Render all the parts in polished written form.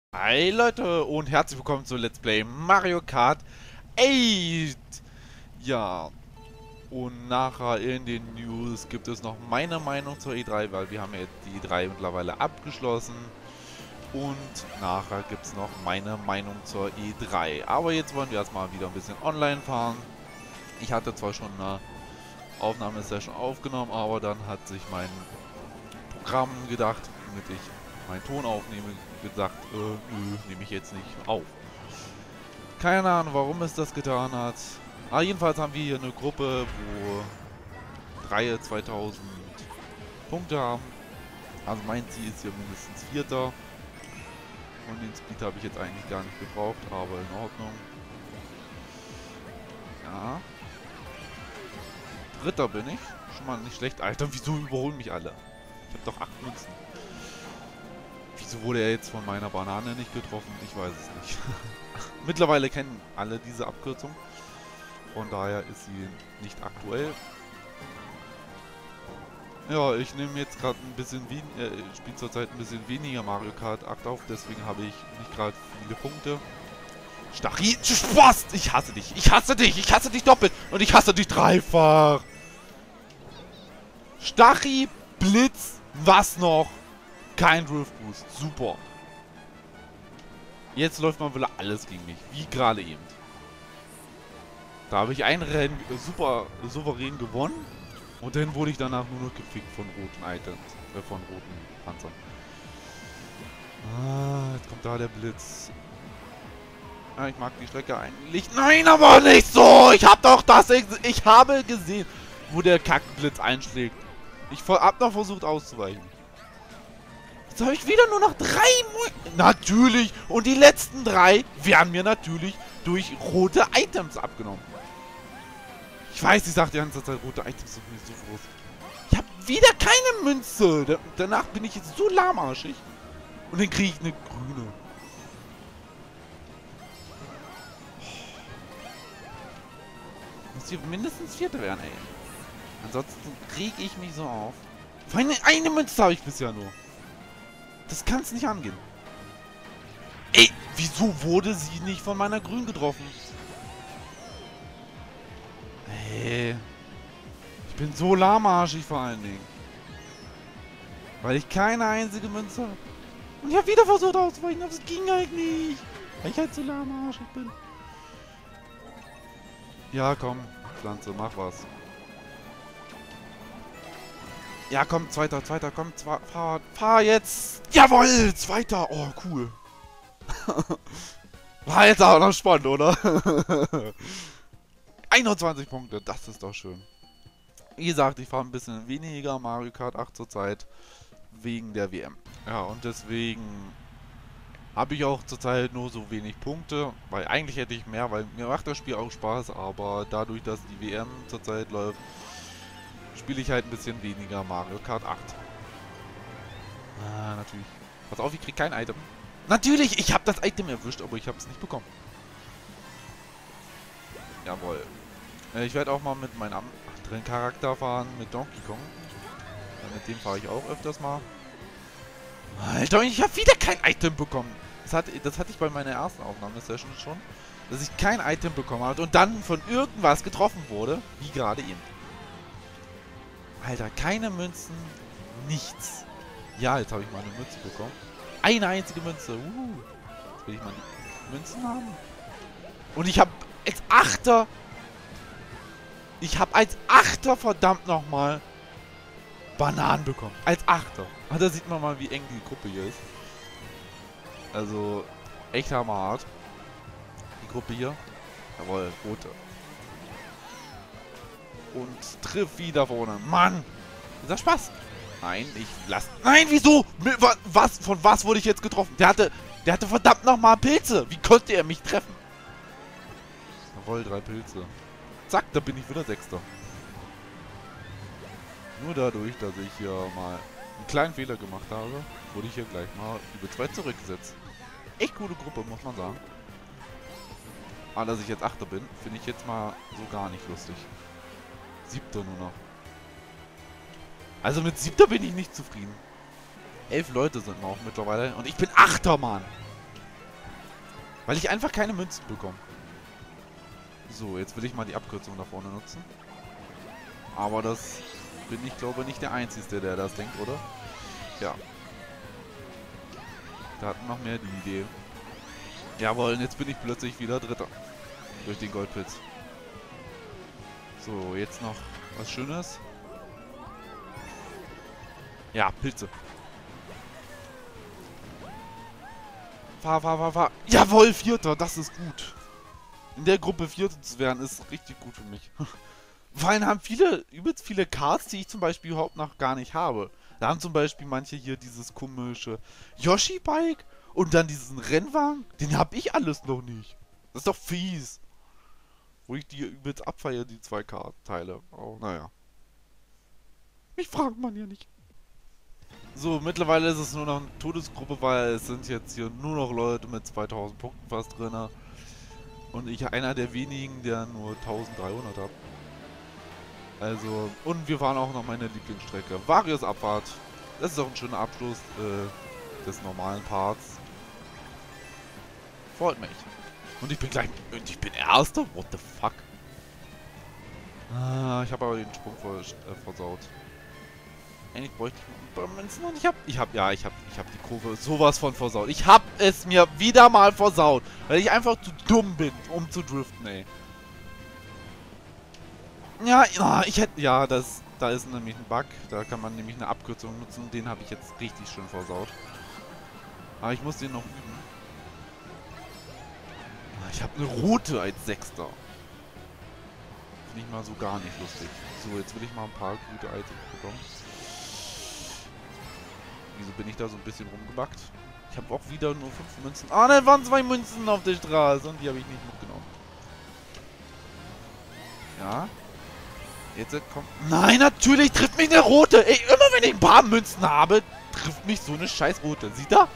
Hi Leute und herzlich willkommen zu Let's Play Mario Kart 8. Ja, und nachher in den News gibt es noch meine Meinung zur E3, weil wir haben ja die E3 mittlerweile abgeschlossen. Und nachher gibt es noch meine Meinung zur E3. Aber jetzt wollen wir erstmal wieder ein bisschen online fahren. Ich hatte zwar schon eine Aufnahmesession aufgenommen, aber dann hat sich mein Programm gedacht, damit ich meinen Ton aufnehme, gesagt, nö, nehme ich jetzt nicht auf. Keine Ahnung, warum es das getan hat. Aber jedenfalls haben wir hier eine Gruppe, wo 2000 Punkte haben. Also mein Ziel ist hier mindestens Vierter. Und den Speed habe ich jetzt eigentlich gar nicht gebraucht, aber in Ordnung. Ja. Dritter bin ich. Schon mal nicht schlecht. Alter, wieso überholen mich alle? Ich habe doch 8 Münzen. Wieso wurde er jetzt von meiner Banane nicht getroffen? Ich weiß es nicht. Mittlerweile kennen alle diese Abkürzung. Von daher ist sie nicht aktuell. Ja, ich nehme jetzt gerade ein bisschen spiele zurzeit ein bisschen weniger Mario Kart 8 auf, deswegen habe ich nicht gerade viele Punkte. Stachie, Spaß! Ich hasse dich! Ich hasse dich! Ich hasse dich doppelt! Und ich hasse dich dreifach! Stachie, Blitz, was noch? Kein Drift Boost. Super. Jetzt läuft mal wieder alles gegen mich. Wie gerade eben. Da habe ich ein Rennen super souverän gewonnen. Und dann wurde ich danach nur noch gefickt von roten Items. Von roten Panzern. Ah, jetzt kommt da der Blitz. Ah, ich mag die Strecke eigentlich. Nein, aber nicht so! Ich hab doch das... Ich habe gesehen, wo der Kackblitz einschlägt. Ich hab noch versucht auszuweichen. Jetzt habe ich wieder nur noch 3 Natürlich! Und die letzten 3 werden mir natürlich durch rote Items abgenommen. Ich weiß, ich sage die ganze Zeit, rote Items sind mir so groß. Ich habe wieder keine Münze. Danach bin ich jetzt so lahmarschig. Und dann kriege ich eine grüne. Muss hier mindestens Vierter werden, ey. Ansonsten kriege ich mich so auf. Vor allem eine Münze habe ich bisher nur. Das kann es nicht angehen. Ey, wieso wurde sie nicht von meiner Grün getroffen? Hey. Ich bin so lahmarschig vor allen Dingen. Weil ich keine einzige Münze habe. Und ich habe wieder versucht auszuweichen, aber es ging halt nicht. Weil ich halt so lahmarschig bin. Ja, komm, Pflanze, mach was. Ja, komm, zweiter, komm, fahr jetzt. Jawohl, zweiter. Oh, cool. War jetzt auch noch spannend, oder? 21 Punkte, das ist doch schön. Wie gesagt, ich fahre ein bisschen weniger Mario Kart 8 zurzeit. Wegen der WM. Ja, und deswegen habe ich auch zurzeit nur so wenig Punkte. Weil eigentlich hätte ich mehr, weil mir macht das Spiel auch Spaß. Aber dadurch, dass die WM zurzeit läuft, spiele ich halt ein bisschen weniger Mario Kart 8. Ah, natürlich. Pass auf, ich krieg kein Item. Natürlich, ich habe das Item erwischt, aber ich habe es nicht bekommen. Jawohl. Ich werde auch mal mit meinem anderen Charakter fahren, mit Donkey Kong. Mit dem fahre ich auch öfters mal. Alter, ich habe wieder kein Item bekommen. Das hatte ich bei meiner ersten Aufnahmesession schon. Dass ich kein Item bekommen habe und dann von irgendwas getroffen wurde. Wie gerade eben. Alter, keine Münzen. Nichts. Ja, jetzt habe ich mal eine Münze bekommen. Eine einzige Münze. Jetzt will ich mal die Münzen haben. Und ich habe als Achter... Ich habe als Achter verdammt nochmal Bananen bekommen. Als Achter. Ah, da sieht man mal, wie eng die Gruppe hier ist. Also, echt hammerhart. Die Gruppe hier. Jawohl, rote. Und trifft wieder vorne. Mann! Ist das Spaß? Nein, ich lass... Nein, wieso? Was? Von was wurde ich jetzt getroffen? Der hatte verdammt nochmal Pilze. Wie konnte er mich treffen? Jawohl, 3 Pilze. Zack, da bin ich wieder Sechster. Nur dadurch, dass ich hier mal einen kleinen Fehler gemacht habe, wurde ich hier gleich mal über 2 zurückgesetzt. Echt coole Gruppe, muss man sagen. Aber dass ich jetzt Achter bin, finde ich jetzt mal so gar nicht lustig. 7. nur noch. Also mit 7. bin ich nicht zufrieden. 11 Leute sind wir auch mittlerweile und ich bin 8. Mann. Weil ich einfach keine Münzen bekomme. So, jetzt will ich mal die Abkürzung da vorne nutzen. Aber das bin ich, glaube ich, nicht der Einzige, der das denkt, oder? Ja. Da hatten noch mehr die Idee. Jawohl, und jetzt bin ich plötzlich wieder Dritter. Durch den Goldpilz. So, jetzt noch was Schönes. Ja, Pilze. Fahr. Jawohl, Vierter, das ist gut. In der Gruppe Vierter zu werden, ist richtig gut für mich. Vor allem haben übelst viele Cards, die ich zum Beispiel überhaupt noch gar nicht habe. Da haben zum Beispiel manche hier dieses komische Yoshi-Bike und dann diesen Rennwagen. Den habe ich alles noch nicht. Das ist doch fies. Wo ich die übelst abfeiere, die 2 Card-Teile. Oh, naja. Mich fragt man ja nicht. So, mittlerweile ist es nur noch eine Todesgruppe, weil es sind jetzt hier nur noch Leute mit 2000 Punkten fast drin. Und ich einer der wenigen, der nur 1300 hat. Also, und wir fahren auch noch meine Lieblingsstrecke. Varios Abfahrt. Das ist auch ein schöner Abschluss des normalen Parts. Freut mich. Und ich bin Erster? What the fuck? Ah, ich habe aber den Sprung versaut. Eigentlich bräuchte ich noch ein paar Münzen und ich hab die Kurve sowas von versaut. Ich hab es mir wieder mal versaut, weil ich einfach zu dumm bin, um zu driften, ey. Ja, da ist nämlich ein Bug. Da kann man nämlich eine Abkürzung nutzen. Den habe ich jetzt richtig schön versaut. Aber ich muss den noch üben. Ich habe eine rote als Sechster. Finde ich mal so gar nicht lustig. So, jetzt will ich mal ein paar gute Items bekommen. Wieso bin ich da so ein bisschen rumgebackt? Ich habe auch wieder nur 5 Münzen. Ah, da waren 2 Münzen auf der Straße und die habe ich nicht mitgenommen. Ja. Jetzt kommt... Nein, natürlich trifft mich eine rote. Ey, immer wenn ich ein paar Münzen habe, trifft mich so eine scheiß rote. Sieht er?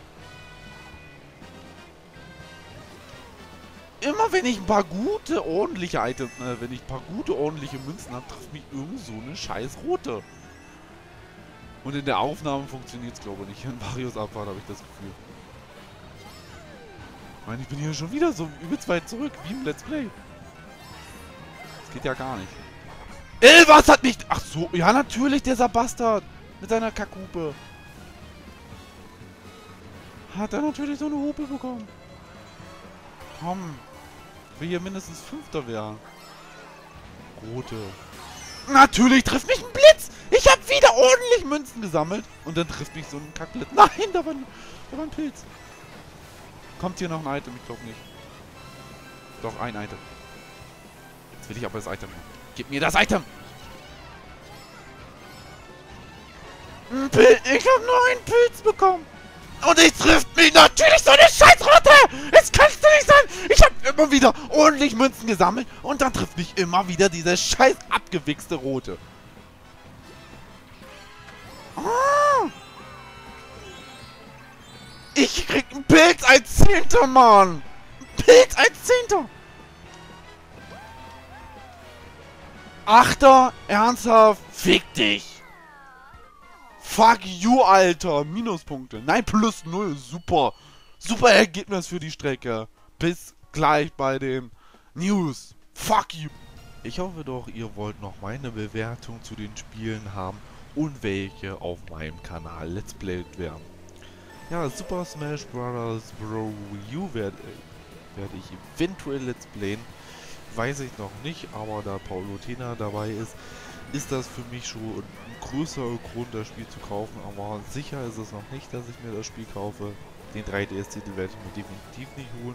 Immer wenn ich ein paar gute, ordentliche Items... wenn ich ein paar gute, ordentliche Münzen habe, trifft mich irgend so eine scheiß rote. Und in der Aufnahme funktioniert es, glaube ich, nicht. In Varios Abfahrt habe ich das Gefühl. Ich meine, ich bin hier schon wieder so übelst weit zurück, wie im Let's Play. Das geht ja gar nicht. Was hat mich... Ach so, ja natürlich, dieser Bastard. Mit seiner Kackhupe. Hat er natürlich so eine Hupe bekommen. Komm. Ich will hier mindestens 5. werden. Rote. Natürlich trifft mich ein Blitz. Ich habe wieder ordentlich Münzen gesammelt. Und dann trifft mich so ein Kackblitz. Nein, da war ein Pilz. Kommt hier noch ein Item? Ich glaube nicht. Doch, ein Item. Jetzt will ich aber das Item haben. Gib mir das Item! Ein Pilz. Ich habe nur einen Pilz bekommen. Und ich trifft mich natürlich so eine Scheißrotte! Es kannst du nicht sein! Ich habe immer wieder ordentlich Münzen gesammelt und dann trifft mich immer wieder diese scheiß abgewichste Rote. Ah! Ich krieg einen Pilz als 10. Mann! Ein Pilz als 10. 8. Ernsthaft? Fick dich! Fuck you, Alter! Minuspunkte. Nein, plus 0. Super. Super Ergebnis für die Strecke. Bis gleich bei den News. Fuck you. Ich hoffe doch, ihr wollt noch meine Bewertung zu den Spielen haben und welche auf meinem Kanal Let's Played werden. Ja, Super Smash Bros. Bros. U werde ich eventuell Let's Playen. Weiß ich noch nicht, aber da Paulo Tena dabei ist das für mich schon ein größerer Grund, das Spiel zu kaufen. Aber sicher ist es noch nicht, dass ich mir das Spiel kaufe. Den 3DS-Titel werde ich mir definitiv nicht holen.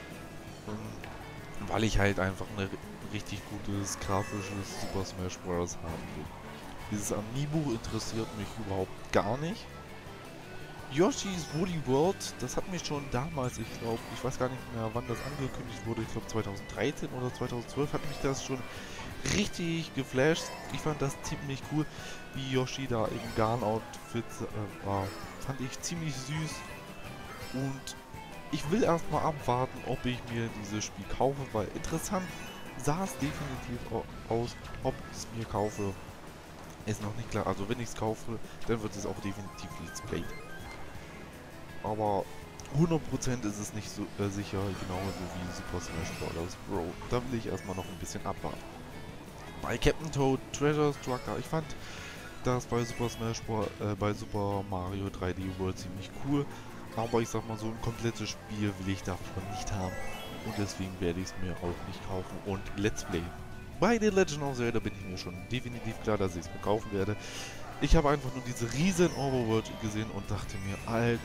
Weil ich halt einfach ein richtig gutes grafisches Super Smash Bros. Haben will. Dieses Amiibo interessiert mich überhaupt gar nicht. Yoshi's Woolly World, das hat mich schon damals, ich glaube, ich weiß gar nicht mehr, wann das angekündigt wurde, ich glaube 2013 oder 2012 hat mich das schon richtig geflasht. Ich fand das ziemlich cool, wie Yoshi da im Garn-Outfit war. Fand ich ziemlich süß und ich will erstmal abwarten, ob ich mir dieses Spiel kaufe, weil interessant sah es definitiv aus. Ob ich es mir kaufe, ist noch nicht klar. Also wenn ich es kaufe, dann wird es auch definitiv Let's Play. Aber 100% ist es nicht so sicher, genauso wie Super Smash Bros. Bro. Da will ich erstmal noch ein bisschen abwarten. Bei Captain Toad Treasure Strucker, ich fand das bei bei Super Mario 3D World ziemlich cool, aber ich sag mal, so ein komplettes Spiel will ich davon nicht haben und deswegen werde ich es mir auch nicht kaufen und Let's Play. Bei The Legend of Zelda bin ich mir schon definitiv klar, dass ich es mir kaufen werde. Ich habe einfach nur diese riesen Overworld gesehen und dachte mir,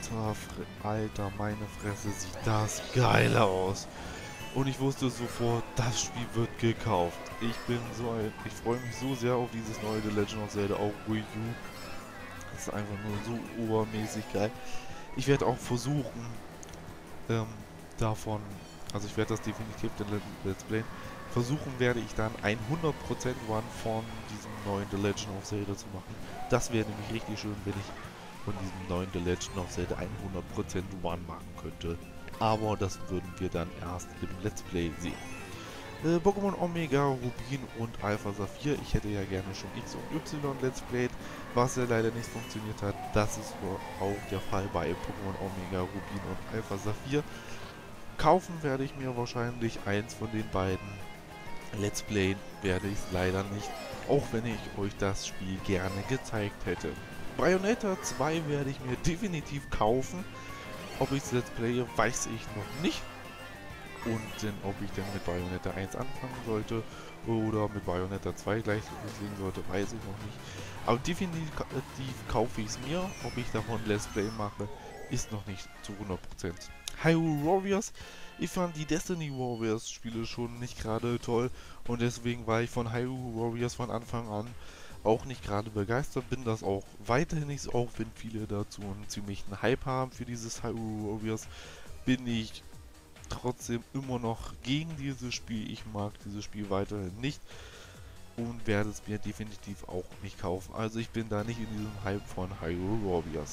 Alter, meine Fresse, sieht das geil aus. Und ich wusste sofort, das Spiel wird gekauft. Ich freue mich so sehr auf dieses neue The Legend of Zelda auf Wii U. Das ist einfach nur so obermäßig geil. Ich werde auch versuchen, ähm, davon, also ich werde das definitiv den Let's Play, versuchen werde ich dann 100% Run von diesem neuen The Legend of Zelda zu machen. Das wäre nämlich richtig schön, wenn ich von diesem neuen The Legend of Zelda 100% Run machen könnte. Aber das würden wir dann erst im Let's Play sehen. Pokémon Omega, Rubin und Alpha Saphir. Ich hätte ja gerne schon X und Y Let's Played, was ja leider nicht funktioniert hat. Das ist auch der Fall bei Pokémon Omega, Rubin und Alpha Saphir. Kaufen werde ich mir wahrscheinlich eins von den beiden. Let's Play werde ich es leider nicht, auch wenn ich euch das Spiel gerne gezeigt hätte. Bayonetta 2 werde ich mir definitiv kaufen. Ob ich es Let's Playe, weiß ich noch nicht. Und denn, ob ich denn mit Bayonetta 1 anfangen sollte oder mit Bayonetta 2 gleich loslegen sollte, weiß ich noch nicht. Aber definitiv kaufe ich es mir. Ob ich davon Let's Play mache, ist noch nicht zu 100%. Hyrule Warriors. Ich fand die Destiny Warriors Spiele schon nicht gerade toll und deswegen war ich von Hyrule Warriors von Anfang an auch nicht gerade begeistert. Bin das auch weiterhin nicht, auch wenn viele dazu einen ziemlichen Hype haben für dieses Hyrule Warriors, bin ich trotzdem immer noch gegen dieses Spiel. Ich mag dieses Spiel weiterhin nicht und werde es mir definitiv auch nicht kaufen. Also ich bin da nicht in diesem Hype von Hyrule Warriors.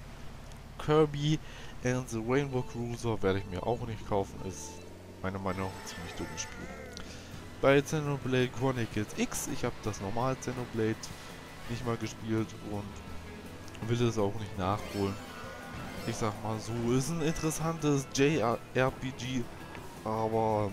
Kirby and the Rainbow Cruiser werde ich mir auch nicht kaufen. Ist meiner Meinung nach ein ziemlich dummes Spiel. Bei Xenoblade Chronicles X, ich habe das normale Xenoblade nicht mal gespielt und will es auch nicht nachholen. Ich sag mal so, ist ein interessantes JRPG, aber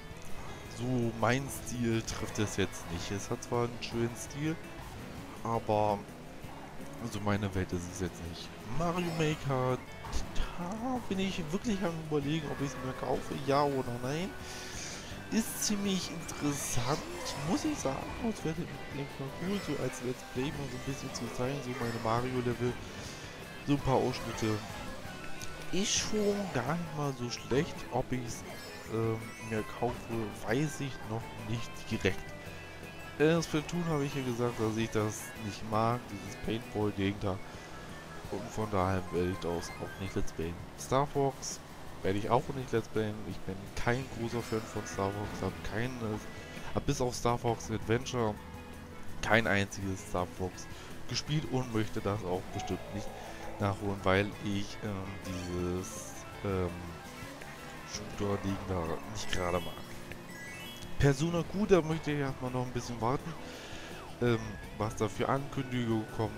so mein Stil trifft es jetzt nicht. Es hat zwar einen schönen Stil, aber also meine Welt ist es jetzt nicht. Mario Maker, da bin ich wirklich am Überlegen, ob ich es mir kaufe, ja oder nein. Ist ziemlich interessant, muss ich sagen. Es wäre cool, so als Let's Play mal so ein bisschen zu zeigen, so meine Mario-Level, so ein paar Ausschnitte. Ist schon gar nicht mal so schlecht. Ob ich es mir kaufe, weiß ich noch nicht direkt. Splatoon habe ich ja gesagt, dass ich das nicht mag, dieses Paintball-Ding da. Und von daher werde ich das auch nicht Let's Playen. Star Fox werde ich auch nicht Let's Playen. Ich bin kein großer Fan von Star Fox. Hab bis auf Star Fox Adventure kein einziges Star Fox gespielt und möchte das auch bestimmt nicht nachholen, weil ich dieses Shooter-Ding da nicht gerade mag. Persona Q, da möchte ich erstmal noch ein bisschen warten, was da für Ankündigungen kommen.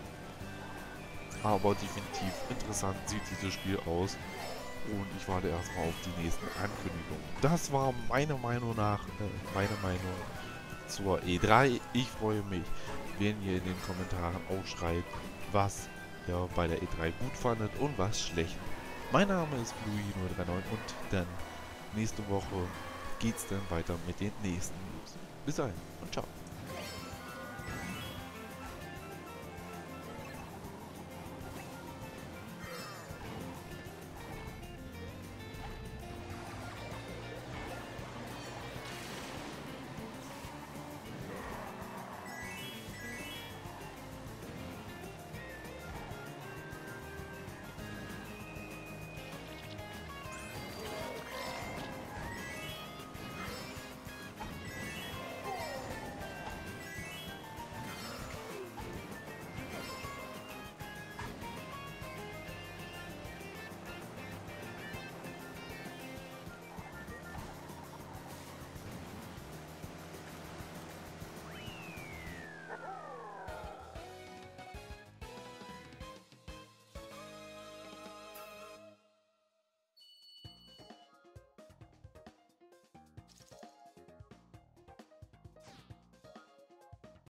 Aber definitiv interessant sieht dieses Spiel aus und ich warte erstmal auf die nächsten Ankündigungen. Das war meiner Meinung nach meine Meinung zur E3. Ich freue mich, wenn ihr in den Kommentaren auch schreibt, was ihr bei der E3 gut fandet und was schlecht. Mein Name ist Louis039 und dann nächste Woche geht's dann weiter mit den nächsten News. Bis dahin und ciao.